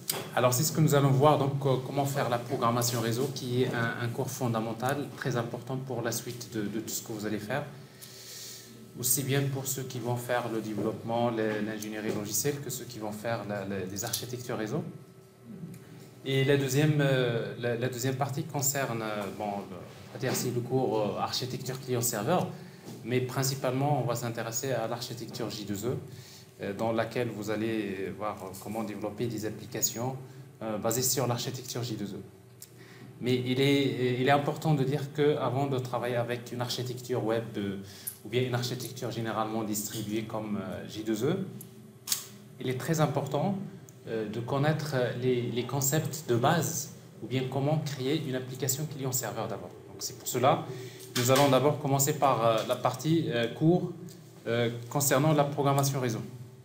Alors, c'est ce que nous allons voir, donc, comment faire la programmation réseau, qui est un cours fondamental très important pour la suite de tout ce que vous allez faire, aussi bien pour ceux qui vont faire le développement, l'ingénierie logicielle, que ceux qui vont faire les architectures réseau. Et la deuxième partie concerne, c'est le cours architecture client-serveur, mais principalement, on va s'intéresser à l'architecture J2E, dans laquelle vous allez voir comment développer des applications basées sur l'architecture J2E. Mais il est important de dire qu'avant de travailler avec une architecture web ou bien une architecture généralement distribuée comme J2E, il est très important de connaître les concepts de base ou bien comment créer une application client-serveur d'abord. Donc c'est pour cela que nous allons d'abord commencer par la partie cours concernant la programmation réseau.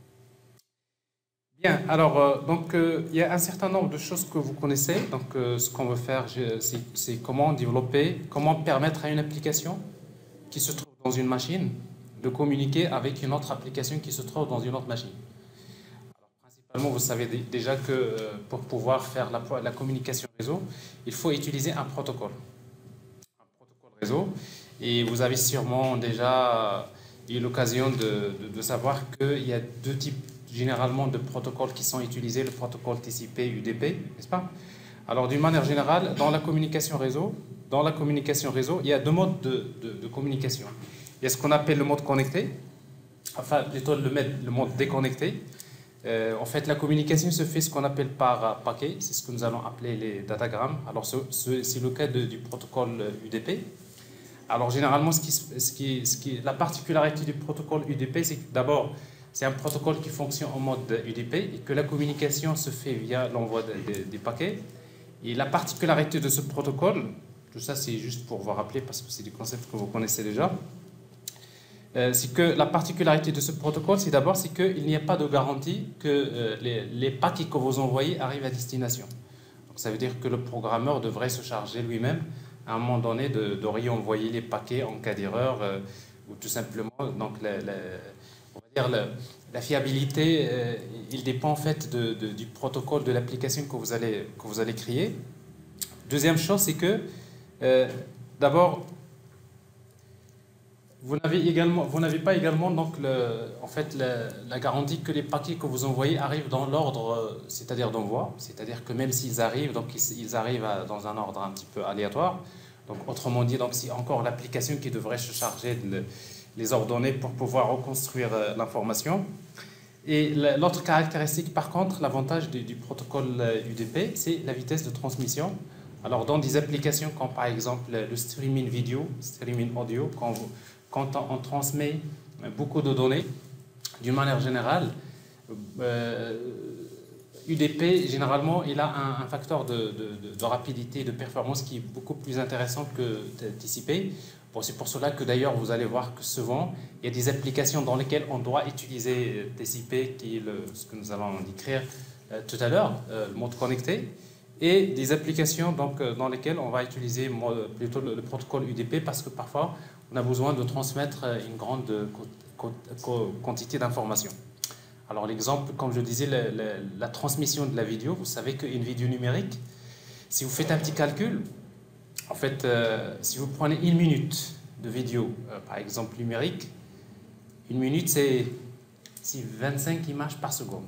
Bien, alors, il y a un certain nombre de choses que vous connaissez. Donc, ce qu'on veut faire, c'est comment développer, comment permettre à une application qui se trouve dans une machine de communiquer avec une autre application qui se trouve dans une autre machine. Alors, principalement, vous savez déjà que pour pouvoir faire la communication réseau, il faut utiliser un protocole réseau. Et vous avez sûrement déjà eu l'occasion de savoir qu'il y a deux types généralement de protocoles qui sont utilisés, le protocole TCP, UDP, n'est-ce pas? Alors, d'une manière générale, dans la communication réseau, il y a deux modes de communication. Il y a ce qu'on appelle le mode connecté, enfin plutôt le mode déconnecté. En fait, la communication se fait ce qu'on appelle par paquet, c'est ce que nous allons appeler les datagrammes. Alors, c'est le cas du protocole UDP. Alors, généralement, la particularité du protocole UDP, c'est que d'abord, c'est un protocole qui fonctionne en mode UDP et que la communication se fait via l'envoi des paquets. Et la particularité de ce protocole, tout ça c'est juste pour vous rappeler parce que c'est des concepts que vous connaissez déjà, c'est que la particularité de ce protocole, c'est d'abord qu'il n'y a pas de garantie que les paquets que vous envoyez arrivent à destination. Donc ça veut dire que le programmeur devrait se charger lui-même à un moment donné de réenvoyer les paquets en cas d'erreur ou tout simplement donc on va dire la fiabilité, il dépend en fait du protocole de l'application que vous allez créer. Deuxième chose, c'est que d'abord, vous n'avez pas également donc en fait la garantie que les paquets que vous envoyez arrivent dans l'ordre, c'est-à-dire d'envoi, c'est-à-dire que même s'ils arrivent, donc ils arrivent dans un ordre un petit peu aléatoire. Donc autrement dit, donc c'est encore l'application qui devrait se charger de les ordonner pour pouvoir reconstruire l'information. Et l'autre caractéristique, par contre, l'avantage du protocole UDP, c'est la vitesse de transmission. Alors, dans des applications comme par exemple le streaming vidéo, streaming audio, quand on transmet beaucoup de données, d'une manière générale, UDP, généralement, il a un facteur de rapidité et de performance qui est beaucoup plus intéressant que TCP. Bon, c'est pour cela que d'ailleurs, vous allez voir que souvent, il y a des applications dans lesquelles on doit utiliser TCP, qui est ce que nous allons décrire tout à l'heure, le mode connecté, et des applications donc, dans lesquelles on va utiliser plutôt le protocole UDP parce que parfois, on a besoin de transmettre une grande quantité d'informations. Alors l'exemple, comme je disais, la transmission de la vidéo, vous savez qu'une vidéo numérique, si vous faites un petit calcul, en fait, si vous prenez une minute de vidéo, par exemple numérique, une minute c'est 25 images par seconde.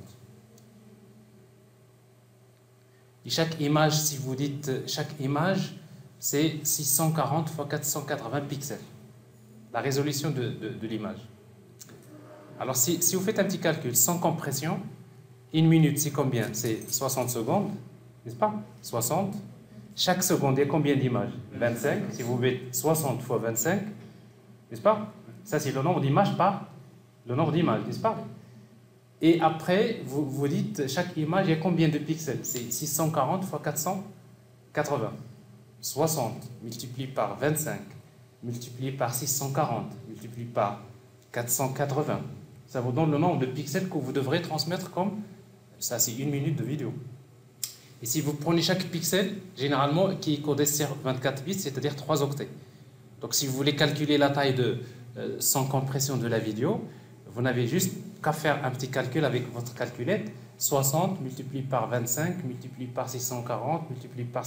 Et chaque image, si vous dites chaque image, c'est 640 x 480 pixels, la résolution de l'image. Alors si vous faites un petit calcul sans compression, une minute c'est combien? C'est 60 secondes, n'est-ce pas? 60. Chaque seconde, il y a combien d'images? 25. Si vous mettez 60 fois 25, n'est-ce pas? Ça, c'est le nombre d'images par le nombre d'images, n'est-ce pas? Et après, vous dites, chaque image, il y a combien de pixels? C'est 640 fois 480. 60 multiplié par 25, multiplié par 640, multiplié par 480. Ça vous donne le nombre de pixels que vous devrez transmettre comme... Ça, c'est une minute de vidéo. Et si vous prenez chaque pixel, généralement, qui est codé sur 24 bits, c'est-à-dire 3 octets. Donc, si vous voulez calculer la taille sans compression de la vidéo, vous n'avez juste qu'à faire un petit calcul avec votre calculette. 60 multiplié par 25, multiplié par 640, multiplié par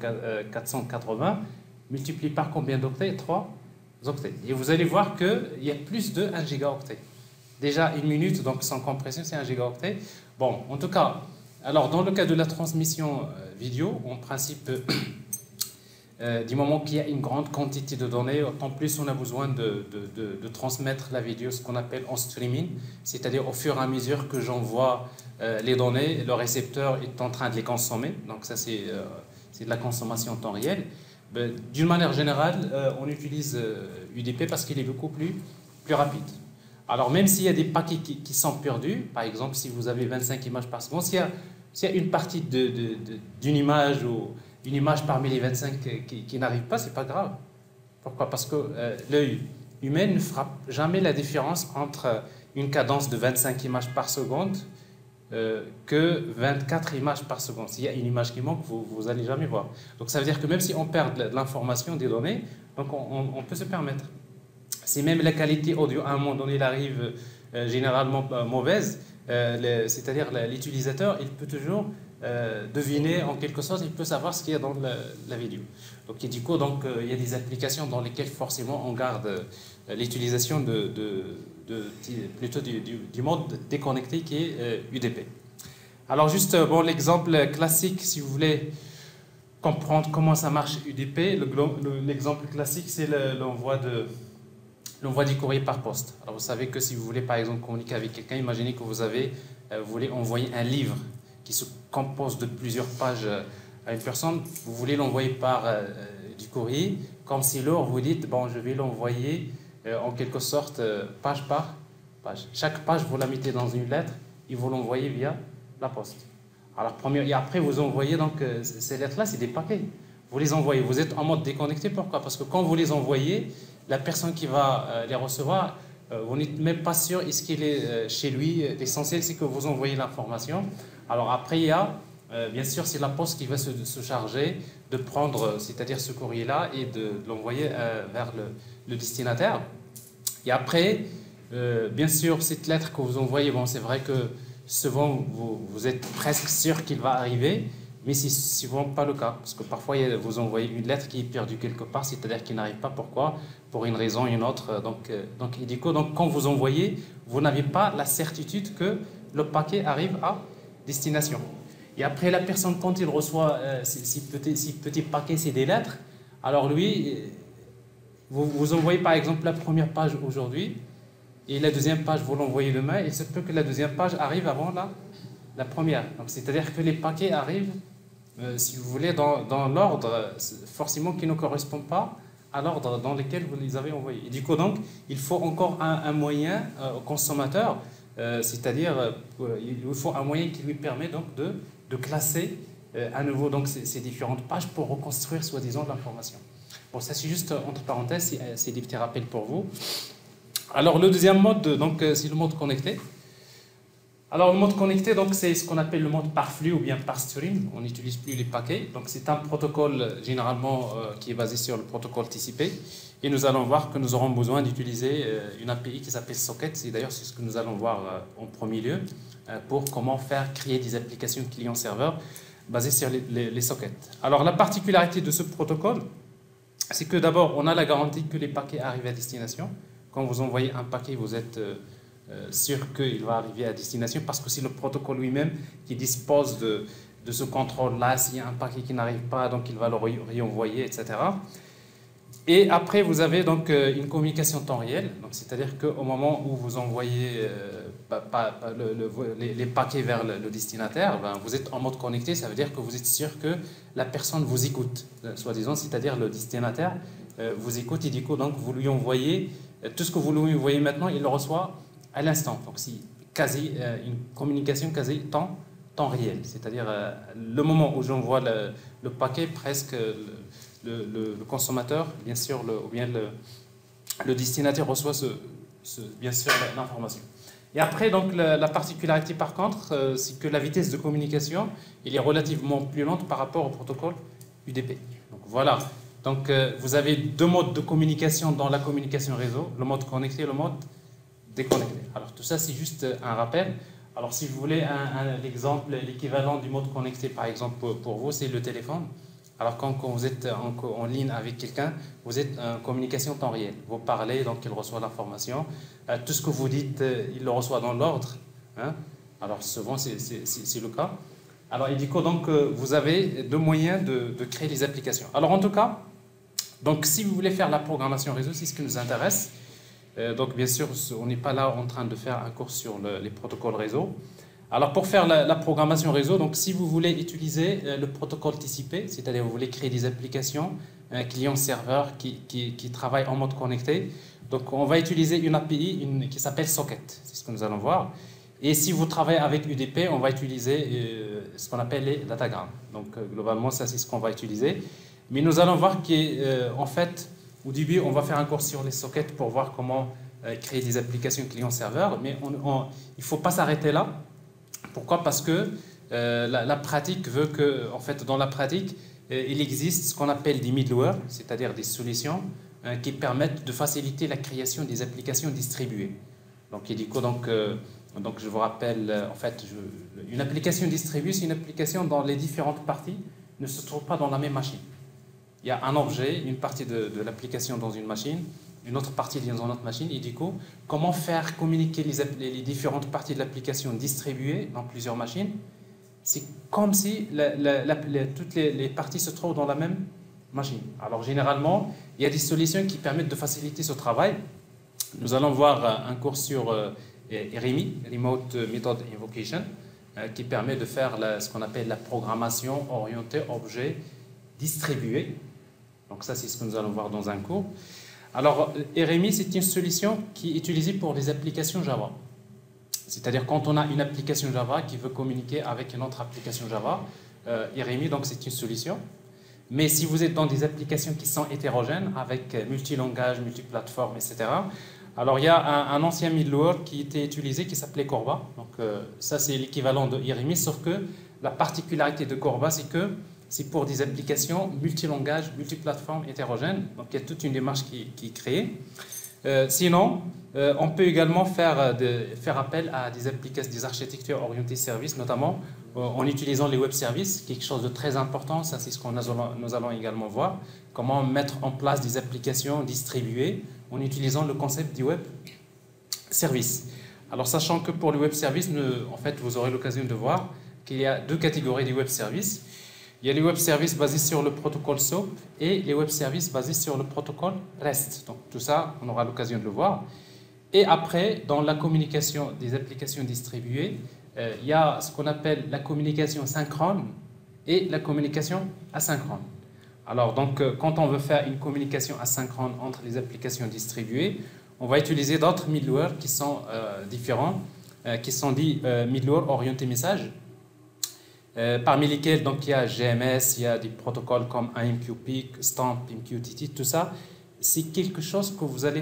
480, multiplié par combien d'octets? 3 octets. Et vous allez voir qu'il y a plus de 1 gigaoctet. Déjà une minute, donc sans compression, c'est 1 gigaoctet. Bon, en tout cas, alors dans le cas de la transmission vidéo, en principe, du moment qu'il y a une grande quantité de données, autant plus on a besoin de transmettre la vidéo, ce qu'on appelle en streaming, c'est-à-dire au fur et à mesure que j'envoie les données, le récepteur est en train de les consommer, donc ça c'est de la consommation en temps réel. D'une manière générale, on utilise UDP parce qu'il est beaucoup plus rapide. Alors même s'il y a des paquets qui sont perdus, par exemple si vous avez 25 images par seconde, s'il y a une partie d'une image ou une image parmi les 25 qui n'arrive pas, c'est pas grave. Pourquoi? Parce que l'œil humain ne fera jamais la différence entre une cadence de 25 images par seconde que 24 images par seconde. S'il y a une image qui manque, vous n'allez jamais voir. Donc ça veut dire que même si on perd de l'information, des données, donc on peut se permettre. Si même la qualité audio à un moment donné, elle arrive généralement mauvaise, c'est-à-dire l'utilisateur, il peut toujours deviner en quelque sorte, il peut savoir ce qu'il y a dans la vidéo. Donc, du coup, il y a des applications dans lesquelles forcément on garde l'utilisation plutôt du mode déconnecté qui est UDP. Alors juste bon, l'exemple classique, si vous voulez comprendre comment ça marche UDP, l'exemple classique c'est l'envoi du courrier par poste. Alors vous savez que si vous voulez par exemple communiquer avec quelqu'un, imaginez que vous voulez envoyer un livre qui se compose de plusieurs pages à une personne, vous voulez l'envoyer par du courrier, comme si lors vous dites, bon, je vais l'envoyer en quelque sorte page par page. Chaque page, vous la mettez dans une lettre et vous l'envoyez via la poste. Alors, et après, vous envoyez donc ces lettres-là, c'est des paquets. Vous les envoyez, vous êtes en mode déconnecté, pourquoi? Parce que quand vous les envoyez, la personne qui va les recevoir, vous n'êtes même pas sûr est-ce qu'il est chez lui. L'essentiel, c'est que vous envoyez l'information. Alors après, il y a, bien sûr, c'est la poste qui va se charger de prendre, c'est-à-dire ce courrier-là, et de l'envoyer vers le destinataire. Et après, bien sûr, cette lettre que vous envoyez, bon, c'est vrai que souvent, vous êtes presque sûr qu'il va arriver, mais c'est souvent pas le cas. Parce que parfois, vous envoyez une lettre qui est perdue quelque part, c'est-à-dire qu'il n'arrive pas. Pourquoi? Pour une raison ou une autre. Donc, quand vous envoyez, vous n'avez pas la certitude que le paquet arrive à destination. Et après, la personne, quand il reçoit ces petits paquets, c'est des lettres, alors lui, vous envoyez par exemple la première page aujourd'hui, et la deuxième page, vous l'envoyez demain, et il se peut que la deuxième page arrive avant la première. Donc, c'est-à-dire que les paquets arrivent, si vous voulez, dans l'ordre, forcément, qui ne correspond pas à l'ordre dans lequel vous les avez envoyés. Et du coup, donc, il faut encore un moyen au consommateur, c'est-à-dire il faut un moyen qui lui permet donc de classer à nouveau donc, ces différentes pages pour reconstruire soi-disant l'information. Bon, ça c'est juste entre parenthèses, c'est des petits rappels pour vous. Alors le deuxième mode, donc, c'est le mode connecté. Alors le mode connecté, donc, c'est ce qu'on appelle le mode par flux ou bien par stream. On n'utilise plus les paquets. Donc c'est un protocole généralement qui est basé sur le protocole TCP. Et nous allons voir que nous aurons besoin d'utiliser une API qui s'appelle Socket. Et d'ailleurs, c'est ce que nous allons voir en premier lieu pour comment faire créer des applications client-serveur basées sur les sockets. Alors, la particularité de ce protocole, c'est que d'abord, on a la garantie que les paquets arrivent à destination. Quand vous envoyez un paquet, vous êtes sûr qu'il va arriver à destination parce que c'est le protocole lui-même qui dispose de ce contrôle-là. S'il y a un paquet qui n'arrive pas, donc il va le réenvoyer, etc. Et après, vous avez donc une communication temps réel, c'est-à-dire qu'au moment où vous envoyez les paquets vers le destinataire, ben, vous êtes en mode connecté, ça veut dire que vous êtes sûr que la personne vous écoute, soi-disant, c'est-à-dire le destinataire vous écoute et du coup, donc, vous lui envoyez tout ce que vous lui envoyez maintenant, il le reçoit à l'instant. Donc, c'est quasi une communication quasi temps réel, c'est-à-dire le moment où j'envoie le paquet, presque le consommateur, bien sûr, ou bien le destinataire reçoit bien sûr l'information. Et après, donc, la particularité par contre, c'est que la vitesse de communication elle est relativement plus lente par rapport au protocole UDP. Donc voilà. Donc vous avez deux modes de communication dans la communication réseau, le mode connecté et le mode déconnecté. Alors tout ça, c'est juste un rappel. Alors, si vous voulez l'exemple, l'équivalent du mode connecté, par exemple, pour vous, c'est le téléphone. Alors, quand vous êtes en ligne avec quelqu'un, vous êtes en communication temps réel. Vous parlez, donc il reçoit l'information. Tout ce que vous dites, il le reçoit dans l'ordre. Hein. Alors, souvent, c'est le cas. Alors, et du coup, donc, vous avez deux moyens de créer les applications. Alors, en tout cas, donc, si vous voulez faire la programmation réseau, c'est ce qui nous intéresse. Donc, bien sûr, on n'est pas là en train de faire un cours sur les protocoles réseau. Alors, pour faire la programmation réseau, donc, si vous voulez utiliser le protocole TCP, c'est-à-dire vous voulez créer des applications, un client-serveur qui travaille en mode connecté, donc on va utiliser une API qui s'appelle Socket, c'est ce que nous allons voir. Et si vous travaillez avec UDP, on va utiliser ce qu'on appelle les datagrammes. Donc, globalement, ça, c'est ce qu'on va utiliser. Mais nous allons voir qu'en fait, au début, on va faire un cours sur les sockets pour voir comment créer des applications client-serveur. Mais il ne faut pas s'arrêter là. Pourquoi? Parce que la pratique veut que, en fait, dans la pratique, il existe ce qu'on appelle des middleware, c'est-à-dire des solutions qui permettent de faciliter la création des applications distribuées. Donc, et du coup, donc je vous rappelle, en fait, une application distribuée, c'est une application dont les différentes parties ne se trouvent pas dans la même machine. Il y a un objet, une partie de l'application dans une machine, une autre partie dans une autre machine, et du coup, comment faire communiquer les différentes parties de l'application distribuées dans plusieurs machines? C'est comme si toutes les parties se trouvent dans la même machine. Alors, généralement, il y a des solutions qui permettent de faciliter ce travail. Nous allons voir un cours sur RMI, Remote Method Invocation, qui permet de faire ce qu'on appelle la programmation orientée objet distribué. Donc ça, c'est ce que nous allons voir dans un cours. Alors, RMI, c'est une solution qui est utilisée pour les applications Java. C'est-à-dire quand on a une application Java qui veut communiquer avec une autre application Java, RMI, donc c'est une solution. Mais si vous êtes dans des applications qui sont hétérogènes, avec multilangage, multiplateforme, etc., alors il y a un ancien middleware qui était utilisé qui s'appelait Corba. Donc ça, c'est l'équivalent de RMI, sauf que la particularité de Corba, c'est que c'est pour des applications multilangage, multiplateforme, hétérogènes. Donc il y a toute une démarche qui est créée. Sinon, on peut également faire appel à des applications, des architectures orientées services, notamment en utilisant les web services, quelque chose de très important. Ça, c'est ce que nous allons également voir. Comment mettre en place des applications distribuées en utilisant le concept du web service. Alors, sachant que pour le web service, en fait, vous aurez l'occasion de voir qu'il y a deux catégories de web services. Il y a les web services basés sur le protocole SOAP et les web services basés sur le protocole REST. Donc tout ça, on aura l'occasion de le voir. Et après, dans la communication des applications distribuées, il y a ce qu'on appelle la communication synchrone et la communication asynchrone. Alors donc, quand on veut faire une communication asynchrone entre les applications distribuées, on va utiliser d'autres middleware qui sont différents, qui sont dits middleware orientés message. Parmi lesquels donc, il y a GMS, il y a des protocoles comme AMQP, Stamp, MQTT, tout ça, c'est quelque chose que vous allez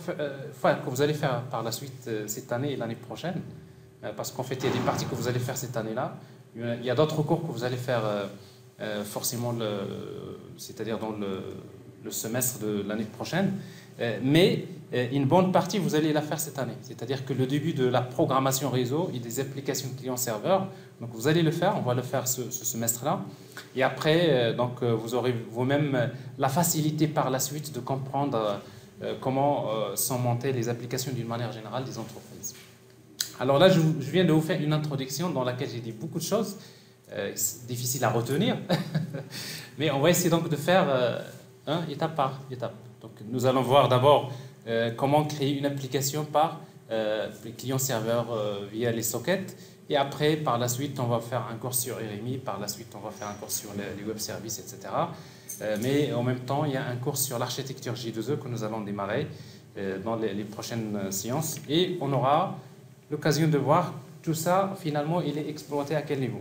faire par la suite cette année et l'année prochaine, parce qu'en fait, il y a des parties que vous allez faire cette année-là, il y a d'autres cours que vous allez faire forcément, c'est-à-dire dans le semestre de l'année prochaine, mais une bonne partie, vous allez la faire cette année. C'est-à-dire que le début de la programmation réseau et des applications client-serveur, donc vous allez le faire, on va le faire ce semestre-là. Et après, donc, vous aurez vous-même la facilité par la suite de comprendre comment sont montées les applications d'une manière générale des entreprises. Alors là, je viens de vous faire une introduction dans laquelle j'ai dit beaucoup de choses. C'est difficile à retenir, mais on va essayer donc de faire étape par étape. Donc, nous allons voir d'abord comment créer une application par client-serveur via les sockets. Et après, par la suite, on va faire un cours sur RMI. Par la suite, on va faire un cours sur les web services, etc. Mais en même temps, il y a un cours sur l'architecture J2E que nous allons démarrer dans les prochaines séances. Et on aura l'occasion de voir tout ça, finalement, il est exploité à quel niveau.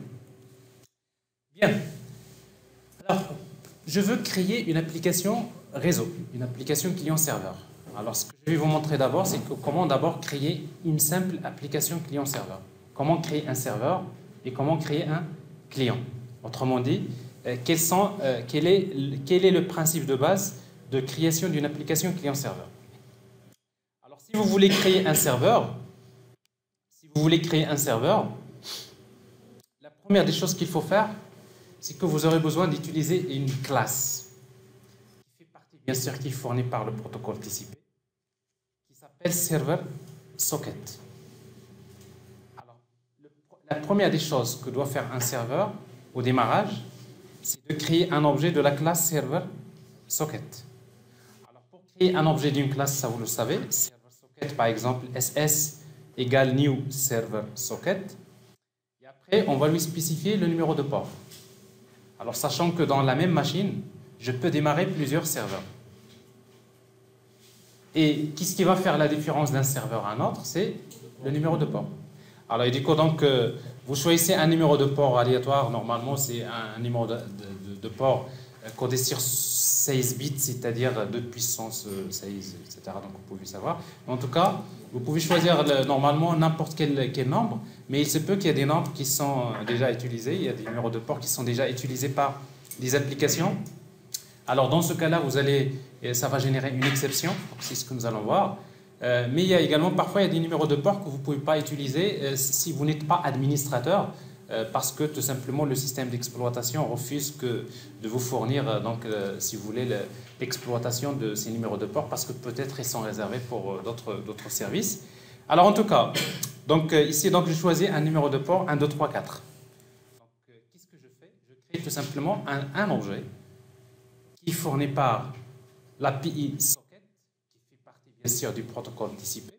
Bien. Alors, je veux créer une application réseau, une application client-serveur. Alors, ce que je vais vous montrer d'abord, c'est comment d'abord créer une simple application client-serveur. Comment créer un serveur et comment créer un client. Autrement dit, quel est le principe de base de création d'une application client-serveur. Alors, si vous voulez créer un serveur, si vous voulez créer un serveur, la première des choses qu'il faut faire, c'est que vous aurez besoin d'utiliser une classe qui fait partie, bien sûr, qui est fournie par le protocole TCP, qui s'appelle Server Socket. Alors, la première des choses que doit faire un serveur au démarrage, c'est de créer un objet de la classe Server Socket. Alors, pour créer un objet d'une classe, ça vous le savez, Server Socket, par exemple, SS égale New Server Socket. Et après, on va lui spécifier le numéro de port. Alors, sachant que dans la même machine, je peux démarrer plusieurs serveurs. Et qu'est-ce qui va faire la différence d'un serveur à un autre? C'est le numéro de port. Alors, du coup, donc, vous choisissez un numéro de port aléatoire. Normalement, c'est un numéro de port codé sur 16 bits, c'est-à-dire 2 puissance 16, etc. Donc, vous pouvez savoir. En tout cas, vous pouvez choisir normalement n'importe quel nombre, mais il se peut qu'il y ait des nombres qui sont déjà utilisés. Il y a des numéros de port qui sont déjà utilisés par des applications. Alors, dans ce cas-là, ça va générer une exception. C'est ce que nous allons voir. Mais il y a également, parfois, il y a des numéros de port que vous ne pouvez pas utiliser si vous n'êtes pas administrateur, parce que tout simplement le système d'exploitation refuse de vous fournir, si vous voulez, l'exploitation de ces numéros de port, parce que peut-être ils sont réservés pour d'autres services. Alors en tout cas, ici je choisis un numéro de port 1, 2, 3, 4. Qu'est-ce que je fais? Je crée tout simplement un objet qui est fourni par l'API Socket, qui fait partie bien sûr du protocole TCP.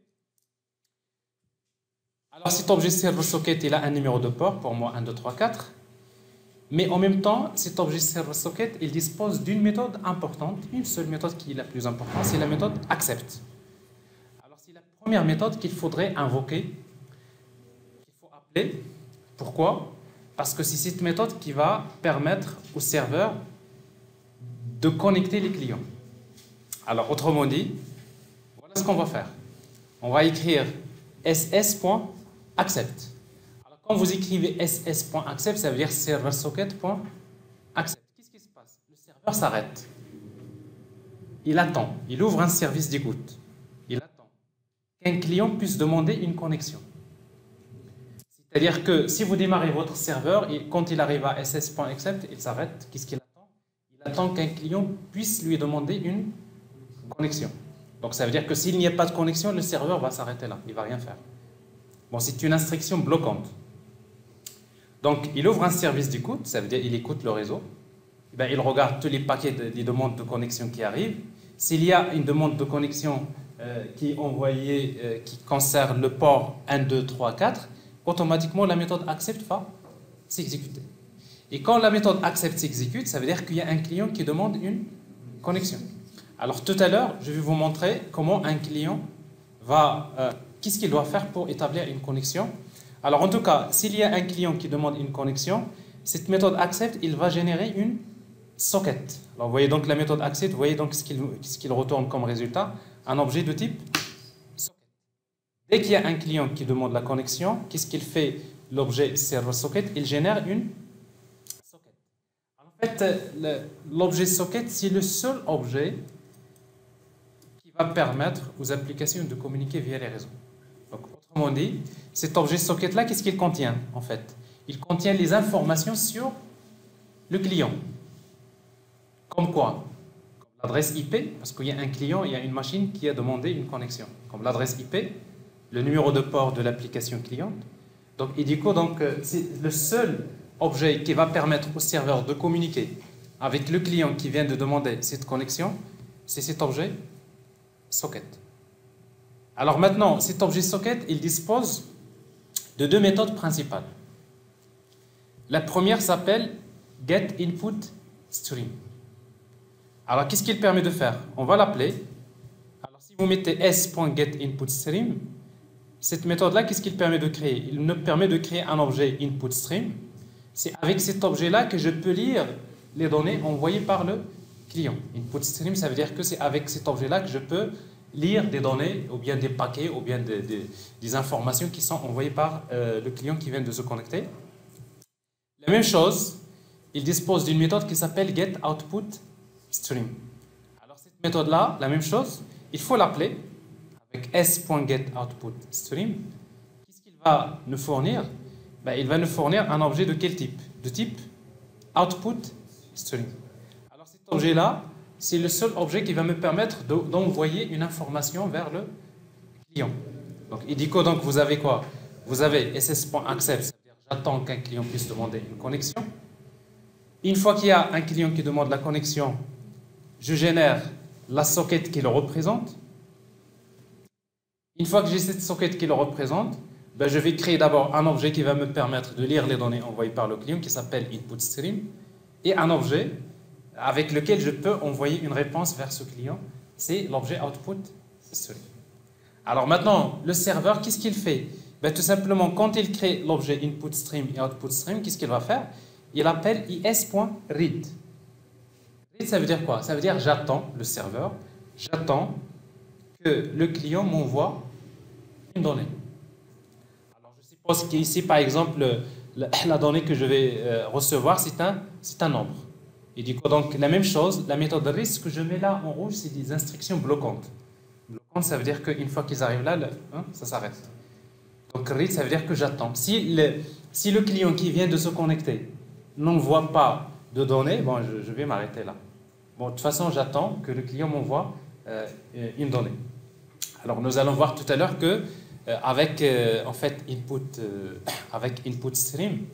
Alors cet objet Server Socket, il a un numéro de port, pour moi 1, 2, 3, 4. Mais en même temps, cet objet Server Socket, il dispose d'une méthode importante, une seule méthode qui est la plus importante, c'est la méthode accept. Alors c'est la première méthode qu'il faudrait invoquer, qu'il faut appeler. Pourquoi? Parce que c'est cette méthode qui va permettre au serveur de connecter les clients. Alors autrement dit, voilà ce qu'on va faire. On va écrire ss.accept. Alors quand vous écrivez ss.accept, ça veut dire serversocket.accept. Qu'est-ce qui se passe? Le serveur s'arrête. Il attend. Il ouvre un service d'écoute. Il attend qu'un client puisse demander une connexion. C'est-à-dire que si vous démarrez votre serveur, et quand il arrive à ss.accept, il s'arrête. Qu'est-ce qu'il attend? Il attend qu'un client puisse lui demander une connexion. Donc ça veut dire que s'il n'y a pas de connexion, le serveur va s'arrêter là. Il ne va rien faire. Bon, c'est une instruction bloquante. Donc il ouvre un service d'écoute, ça veut dire qu'il écoute le réseau. Il regarde tous les paquets des demandes de connexion qui arrivent. S'il y a une demande de connexion qui est envoyée, qui concerne le port 1, 2, 3, 4, automatiquement la méthode accept va s'exécuter. Et quand la méthode accept s'exécute, ça veut dire qu'il y a un client qui demande une connexion. Alors tout à l'heure, je vais vous montrer comment un client qu'est-ce qu'il doit faire pour établir une connexion. Alors en tout cas, s'il y a un client qui demande une connexion, cette méthode accept, il va générer une socket. Alors vous voyez donc la méthode accept, vous voyez donc ce qu'il retourne comme résultat, un objet de type socket. Dès qu'il y a un client qui demande la connexion, qu'est-ce qu'il fait? L'objet server socket, il génère une socket. En fait, l'objet socket, c'est le seul objet qui va permettre aux applications de communiquer via les réseaux. Donc, autrement dit, cet objet socket-là, qu'est-ce qu'il contient en fait? Il contient les informations sur le client. Comme quoi? Comme l'adresse IP, parce qu'il y a un client, il y a une machine qui a demandé une connexion. Comme l'adresse IP, le numéro de port de l'application cliente. Donc, et du coup, c'est le seul objet qui va permettre au serveur de communiquer avec le client qui vient de demander cette connexion, c'est cet objet socket. Alors maintenant, cet objet socket, il dispose de deux méthodes principales. La première s'appelle getInputStream. Alors, qu'est-ce qu'il permet de faire? On va l'appeler. Alors, si vous mettez s.getInputStream, cette méthode-là, qu'est-ce qu'il permet de créer? Il nous permet de créer un objet inputStream. C'est avec cet objet-là que je peux lire les données envoyées par le client. InputStream, ça veut dire que c'est avec cet objet-là que je peux lire des données, ou bien des paquets, ou bien des informations qui sont envoyées par le client qui vient de se connecter. La même chose, il dispose d'une méthode qui s'appelle getOutputStream. Alors cette méthode-là, la même chose, il faut l'appeler avec s.getOutputStream. Qu'est-ce qu'il va nous fournir, ben, il va nous fournir un objet de quel type? De type output string. Alors cet objet-là, c'est le seul objet qui va me permettre d'envoyer une information vers le client. Donc il dit quoi? Donc vous avez quoi? Vous avez ss.accept, c'est-à-dire j'attends qu'un client puisse demander une connexion. Une fois qu'il y a un client qui demande la connexion, je génère la socket qui le représente. Une fois que j'ai cette socket qui le représente, ben je vais créer d'abord un objet qui va me permettre de lire les données envoyées par le client qui s'appelle input_stream et un objet avec lequel je peux envoyer une réponse vers ce client, c'est l'objet output_stream. Alors maintenant, le serveur, qu'est-ce qu'il fait? Ben, tout simplement, quand il crée l'objet input_stream et output_stream, qu'est-ce qu'il va faire? Il appelle is.read. Read, ça veut dire quoi? Ça veut dire j'attends, le serveur, j'attends que le client m'envoie une donnée. Alors je suppose qu'ici, par exemple, la donnée que je vais recevoir, c'est un nombre. Et du coup, donc, la même chose, la méthode read, ce que je mets là en rouge, c'est des instructions bloquantes. Bloquantes, ça veut dire qu'une fois qu'ils arrivent là, ça s'arrête. Donc read, ça veut dire que j'attends. Si le client qui vient de se connecter n'envoie pas de données, bon, je vais m'arrêter là. Bon, de toute façon, j'attends que le client m'envoie une donnée. Alors, nous allons voir tout à l'heure que avec en fait avec input_stream,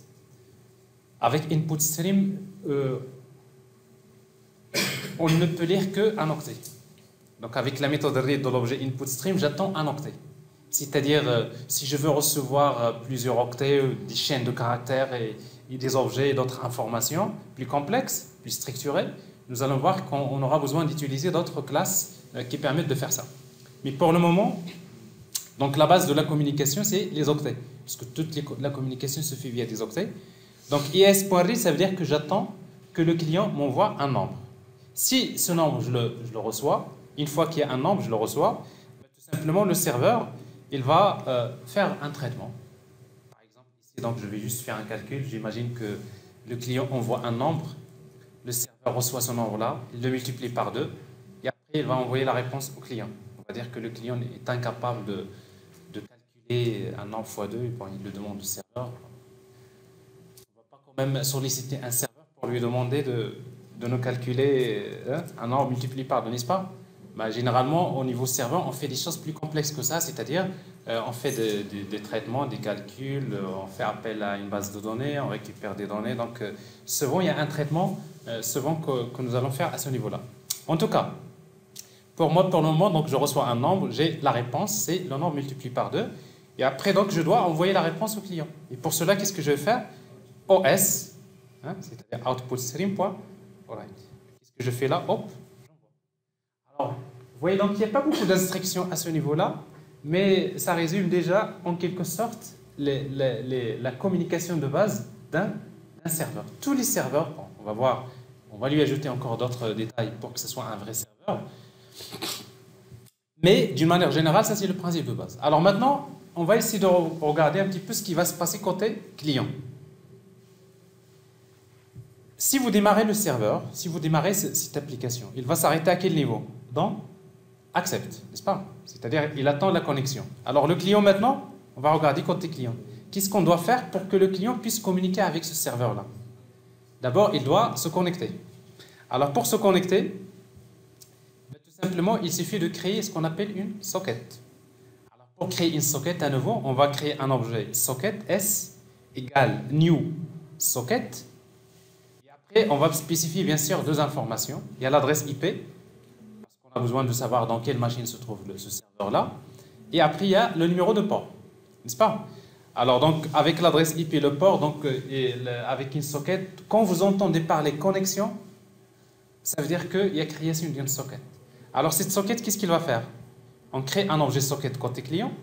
on ne peut lire qu'un octet. Donc, avec la méthode read de l'objet input_stream, j'attends un octet. C'est-à-dire, si je veux recevoir plusieurs octets, des chaînes de caractères et des objets et d'autres informations plus complexes, plus structurées, nous allons voir qu'on aura besoin d'utiliser d'autres classes qui permettent de faire ça. Mais pour le moment, donc la base de la communication, c'est les octets, parce que la communication se fait via des octets. Donc is.read, ça veut dire que j'attends que le client m'envoie un nombre. Si ce nombre, je le reçois, une fois qu'il y a un nombre, je le reçois, tout simplement le serveur, il va faire un traitement. Par exemple, ici, donc, je vais juste faire un calcul. J'imagine que le client envoie un nombre, le serveur reçoit ce nombre-là, il le multiplie par 2, et après, il va envoyer la réponse au client. On va dire que le client est incapable de calculer un nombre x 2, bon, il le demande au serveur. On ne va pas quand même solliciter un serveur pour lui demander de nous calculer un nombre multiplié par 2, n'est-ce pas? Ben, généralement, au niveau serveur, on fait des choses plus complexes que ça, c'est-à-dire on fait des traitements, des calculs, on fait appel à une base de données, on récupère des données. Donc, souvent, il y a un traitement souvent que nous allons faire à ce niveau-là. En tout cas, pour moi, pour le moment, donc, je reçois un nombre, j'ai la réponse, c'est le nombre multiplié par 2. Et après, donc, je dois envoyer la réponse au client. Et pour cela, qu'est-ce que je vais faire? OS, c'est-à-dire output_stream.write. Qu'est-ce que je fais là? Hop. Alors, vous voyez, donc il n'y a pas beaucoup d'instructions à ce niveau-là, mais ça résume déjà en quelque sorte la communication de base d'un serveur. Tous les serveurs, bon, on va voir, on va lui ajouter encore d'autres détails pour que ce soit un vrai serveur, mais d'une manière générale, ça c'est le principe de base. Alors maintenant, on va essayer de regarder un petit peu ce qui va se passer côté client. Si vous démarrez le serveur, si vous démarrez cette application, il va s'arrêter à quel niveau? Dans accept, n'est-ce pas? C'est-à-dire, il attend la connexion. Alors, le client maintenant, on va regarder côté client. Qu'est-ce qu'on doit faire pour que le client puisse communiquer avec ce serveur-là? D'abord, il doit se connecter. Alors, pour se connecter, tout simplement, il suffit de créer ce qu'on appelle une socket. Alors, pour créer une socket, à nouveau, on va créer un objet socket s égale new socket. Et on va spécifier bien sûr deux informations. Il y a l'adresse IP, parce qu'on a besoin de savoir dans quelle machine se trouve ce serveur-là. Et après, il y a le numéro de port, n'est-ce pas? Alors, donc, avec l'adresse IP et le port, donc, avec une socket, quand vous entendez parler connexion, ça veut dire qu'il y a création d'une socket. Alors, cette socket, qu'est-ce qu'il va faire? On crée un objet socket côté client.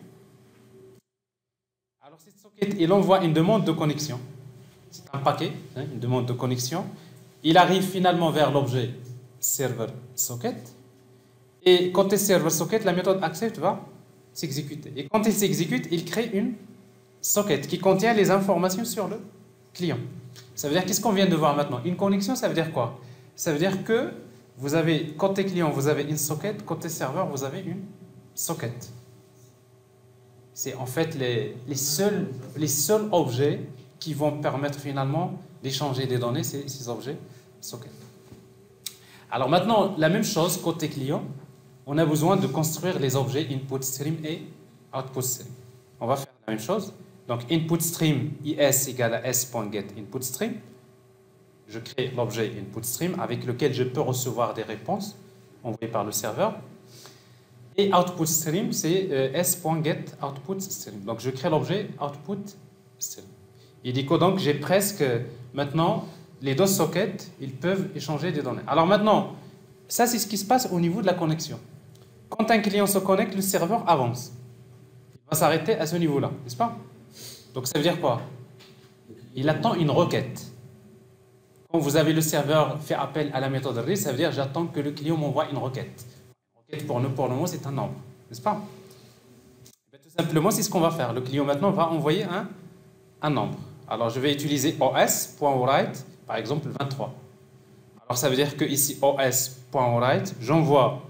Alors, cette socket, il envoie une demande de connexion. C'est un paquet, une demande de connexion. Il arrive finalement vers l'objet server socket. Et côté server socket, la méthode accept va s'exécuter. Et quand il s'exécute, il crée une socket qui contient les informations sur le client. Ça veut dire, qu'est-ce qu'on vient de voir maintenant? Une connexion, ça veut dire quoi? Ça veut dire que vous avez, côté client, vous avez une socket, côté serveur, vous avez une socket. C'est en fait les seuls objets qui vont permettre finalement d'échanger des données, ces objets socket. Alors maintenant, la même chose côté client, on a besoin de construire les objets input stream et output stream. On va faire la même chose. Donc input stream is égale à s.get input stream. Je crée l'objet input stream avec lequel je peux recevoir des réponses envoyées par le serveur. Et output stream, c'est s.get output stream. Donc je crée l'objet output stream. Il dit que donc j'ai presque maintenant les deux sockets, ils peuvent échanger des données. Alors maintenant, ça c'est ce qui se passe au niveau de la connexion. Quand un client se connecte, le serveur avance. Il va s'arrêter à ce niveau-là, n'est-ce pas? Donc ça veut dire quoi? Il attend une requête. Quand vous avez le serveur fait appel à la méthode read, ça veut dire j'attends que le client m'envoie une requête. Une requête pour nous, pour le moment, c'est un nombre, n'est-ce pas? Tout simplement, c'est ce qu'on va faire. Le client maintenant va envoyer un nombre. Alors je vais utiliser os.write, par exemple 23. Alors ça veut dire que ici os.write, j'envoie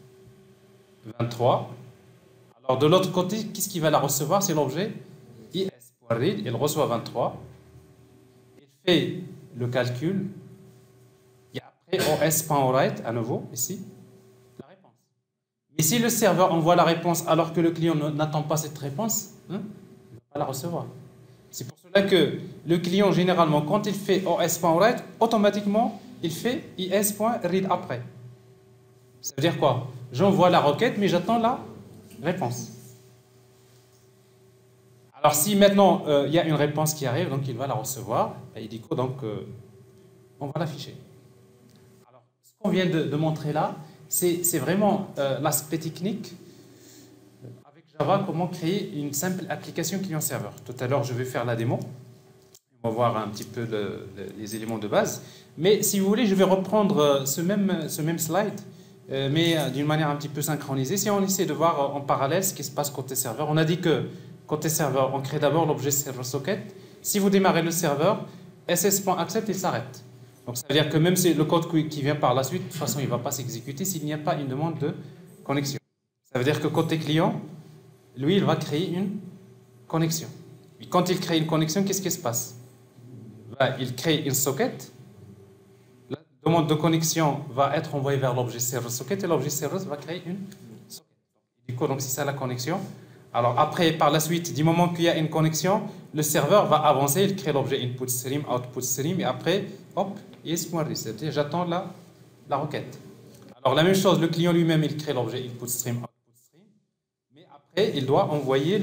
23. Alors de l'autre côté, qu'est-ce qui va la recevoir? C'est l'objet is.read, il reçoit 23. Il fait le calcul. Et après os.write, à nouveau, ici, la réponse. Mais si le serveur envoie la réponse alors que le client n'attend pas cette réponse, il ne va pas la recevoir. C'est pour cela que le client, généralement, quand il fait os.write, automatiquement, il fait is.read après. Ça veut dire quoi? J'envoie la requête, mais j'attends la réponse. Alors, si maintenant, il y a une réponse qui arrive, donc il va la recevoir, et il dit quoi? Donc, on va l'afficher. Alors, ce qu'on vient de montrer là, c'est vraiment l'aspect technique avec Java, comment créer une simple application client-serveur. Tout à l'heure, je vais faire la démo. On va voir un petit peu les éléments de base. Mais si vous voulez, je vais reprendre ce même slide, mais d'une manière un petit peu synchronisée. Si on essaie de voir en parallèle ce qui se passe côté serveur, on a dit que côté serveur, on crée d'abord l'objet server socket. Si vous démarrez le serveur, ss.accept, il s'arrête. Donc ça veut dire que même si le code qui vient par la suite, de toute façon, il ne va pas s'exécuter s'il n'y a pas une demande de connexion. Ça veut dire que côté client, lui, il va créer une connexion. Et quand il crée une connexion, qu'est-ce qui se passe? Il crée une socket. La demande de connexion va être envoyée vers l'objet server socket et l'objet server va créer une socket. Du coup, donc c'est ça la connexion. Alors après, par la suite, du moment qu'il y a une connexion, le serveur va avancer, il crée l'objet input stream, output stream, et après, hop, is.read, c'est-à-dire j'attends la requête. Alors la même chose, le client lui-même, il crée l'objet input stream, output stream, mais après, il doit envoyer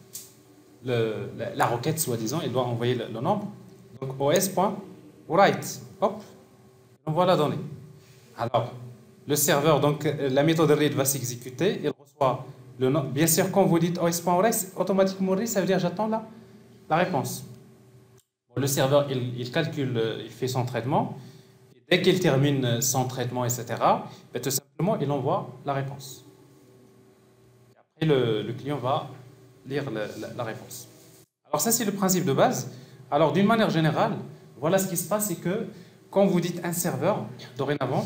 la requête, soi-disant, il doit envoyer le nombre. Donc os.write, hop, on envoie la donnée. Alors, le serveur, donc la méthode read va s'exécuter, il reçoit le nom. Bien sûr, quand vous dites os.write, automatiquement read, ça veut dire j'attends la réponse. Bon, le serveur, il calcule, il fait son traitement, et dès qu'il termine son traitement, etc., ben, tout simplement, il envoie la réponse. Et après, le client va lire la réponse. Alors ça, c'est le principe de base. Alors, d'une manière générale, voilà ce qui se passe, c'est que quand vous dites un serveur, dorénavant,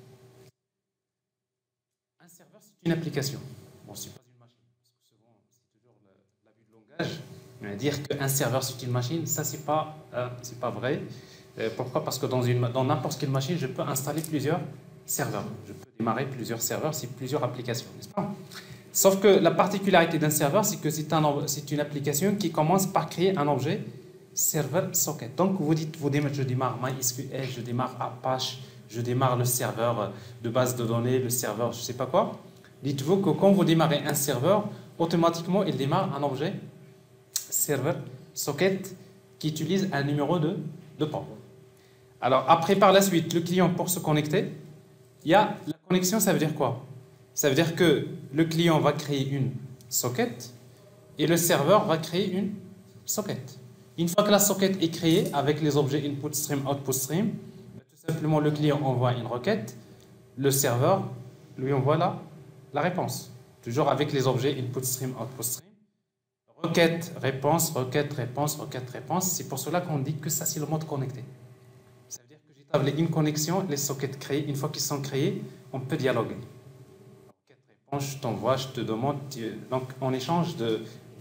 un serveur, c'est une application. Bon, c'est pas une machine, parce que souvent, c'est toujours l'abus de langage. Mais dire qu'un serveur, c'est une machine, ça, c'est pas vrai. Pourquoi? Parce que dans n'importe quelle machine, je peux installer plusieurs serveurs. Je peux démarrer plusieurs serveurs, c'est plusieurs applications, n'est-ce pas? Sauf que la particularité d'un serveur, c'est que c'est une application qui commence par créer un objet serveur socket. Donc vous dites, je démarre MySQL, je démarre Apache, je démarre le serveur de base de données, le serveur je ne sais pas quoi. Dites-vous que quand vous démarrez un serveur, automatiquement il démarre un objet serveur socket qui utilise un numéro de port. Alors après, par la suite, le client pour se connecter, il y a la connexion, ça veut dire quoi? Ça veut dire que le client va créer une socket et le serveur va créer une socket. Une fois que la socket est créée avec les objets input stream, output stream, tout simplement le client envoie une requête, le serveur lui envoie la réponse. Toujours avec les objets input stream, output stream. Requête, réponse, requête, réponse, requête, réponse. C'est pour cela qu'on dit que ça c'est le mode connecté. Ça veut dire que j'établis une connexion, les sockets créés, une fois qu'ils sont créés, on peut dialoguer. Requête, réponse, je t'envoie, je te demande. Donc en échange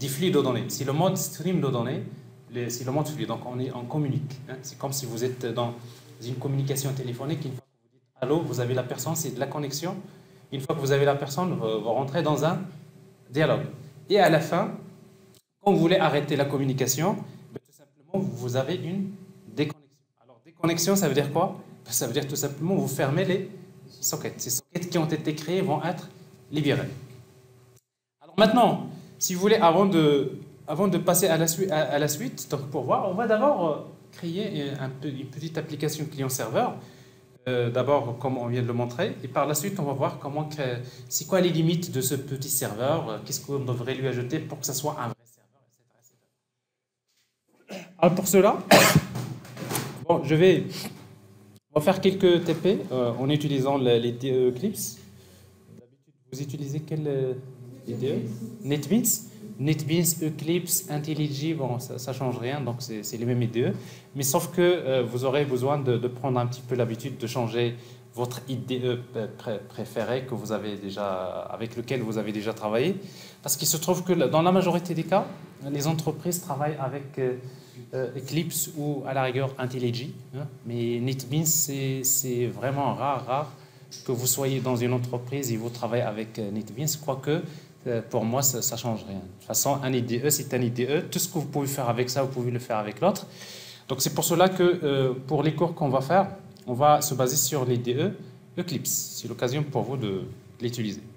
des flux de données. C'est le mode stream de données, c'est le mode flux. Donc on communique. Hein. C'est comme si vous êtes dans une communication téléphonique. Une fois que vous dites allô, vous avez la personne, c'est de la connexion. Une fois que vous avez la personne, vous rentrez dans un dialogue. Et à la fin, quand vous voulez arrêter la communication, tout simplement, vous avez une déconnexion. Alors, déconnexion, ça veut dire quoi? Ça veut dire tout simplement, vous fermez les sockets. Ces sockets qui ont été créés vont être libérés. Alors maintenant, si vous voulez, avant de passer à la suite, donc pour voir, on va d'abord créer une petite application client-serveur. D'abord, comme on vient de le montrer, et par la suite, on va voir comment c'est quoi les limites de ce petit serveur, qu'est-ce qu'on devrait lui ajouter pour que ça soit un vrai serveur, etc. etc. Alors pour cela, bon, on va faire quelques TP en utilisant les DE Eclipse. D'habitude, vous utilisez quel IDE? NetBeans. NetBeans, Eclipse, IntelliJ, bon, ça ne change rien, donc c'est les mêmes IDE. Mais sauf que vous aurez besoin de prendre un petit peu l'habitude de changer votre IDE préféré que vous avez déjà, avec lequel vous avez déjà travaillé. Parce qu'il se trouve que dans la majorité des cas, les entreprises travaillent avec Eclipse ou à la rigueur IntelliJ. Hein, mais NetBeans, c'est vraiment rare que vous soyez dans une entreprise et vous travaillez avec NetBeans, quoique pour moi, ça ne change rien. De toute façon, un IDE, c'est un IDE. Tout ce que vous pouvez faire avec ça, vous pouvez le faire avec l'autre. Donc, c'est pour cela que pour les cours qu'on va faire, on va se baser sur l'IDE Eclipse. C'est l'occasion pour vous de l'utiliser.